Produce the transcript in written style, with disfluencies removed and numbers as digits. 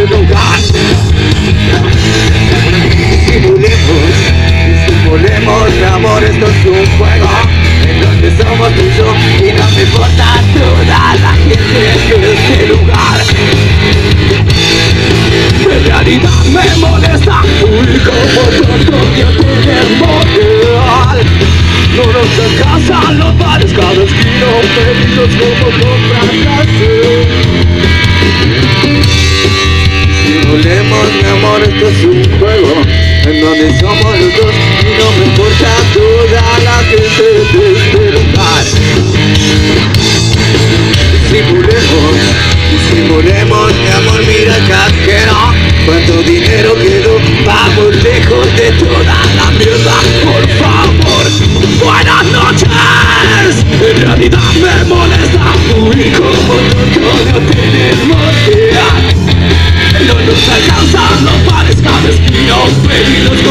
lugar. Simulemos, mi amor, esto es un juego en donde somos tú y yo, y no me importa toda la gente de este lugar. En realidad me molesta, uy, como tanto que tenemos real. No nos alcanzan los bares, cada esquina pedidos como comprar placer. Simulemos, mi amor, esto es un juego en donde somos los dos y no me importa toda la gente de este lugar. Simulemos, mi amor, mira el casquero, cuánto dinero quedó, vamos lejos de toda la mierda, por favor, buenas noches. En realidad me molesta, uy, como tonto no tenemos idea. No nos alcanzan los bares, cada esquina pedidos